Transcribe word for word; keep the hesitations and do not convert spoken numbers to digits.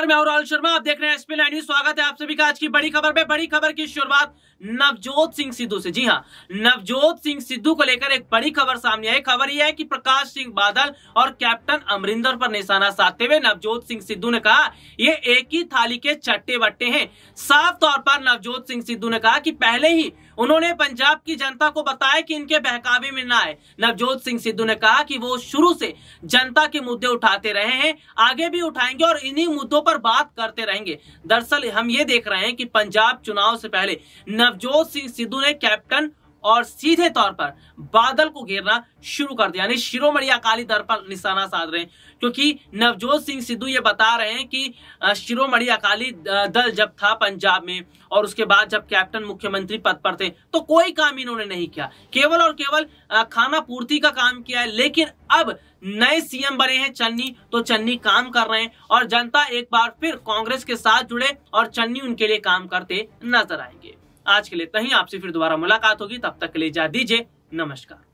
नमस्कार, मैं हूं राहुल शर्मा। आप देख रहे हैं एसपी नाइन न्यूज। स्वागत है आप सभी का आज की बड़ी खबर पे। बड़ी खबर की शुरुआत नवजोत सिंह सिद्धू से। जी हां, नवजोत सिंह सिद्धू को लेकर एक बड़ी खबर सामने आई। खबर यह है कि प्रकाश सिंह बादल और कैप्टन अमरिंदर पर निशाना साधते हुए नवजोत सिंह सिद्धू ने कहा ये एक ही थाली के चट्टे बट्टे हैं। साफ तौर पर नवजोत सिंह सिद्धू ने कहा कि पहले ही उन्होंने पंजाब की जनता को बताया कि इनके बहकावे में ना आए। नवजोत सिंह सिद्धू ने कहा कि वो शुरू से जनता के मुद्दे उठाते रहे हैं, आगे भी उठाएंगे और इन्हीं मुद्दों पर बात करते रहेंगे। दरअसल हम ये देख रहे हैं कि पंजाब चुनाव से पहले नवजोत सिंह सिद्धू ने कैप्टन और सीधे तौर पर बादल को घेरना शुरू कर दिया, यानी शिरोमणि अकाली दल पर निशाना साध रहे हैं। क्योंकि नवजोत सिंह सिद्धू ये बता रहे हैं कि शिरोमणि अकाली दल जब था पंजाब में और उसके बाद जब कैप्टन मुख्यमंत्री पद पर थे तो कोई काम इन्होंने नहीं किया, केवल और केवल खाना पूर्ति का काम किया है। लेकिन अब नए सीएम बने हैं चन्नी, तो चन्नी काम कर रहे हैं और जनता एक बार फिर कांग्रेस के साथ जुड़े और चन्नी उनके लिए काम करते नजर आएंगे। आज के लिए इतना ही, आपसे फिर दोबारा मुलाकात होगी, तब तक के लिए इजाजत दीजिए। नमस्कार।